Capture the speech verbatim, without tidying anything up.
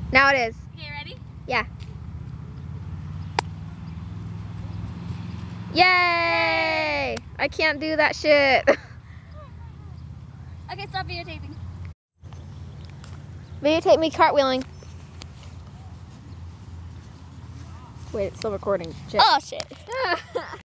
Now it is. Okay, ready? Yeah. Yay! I can't do that shit. Okay, stop videotaping. Videotape me cartwheeling. Wait, it's still recording. Shit. Oh shit.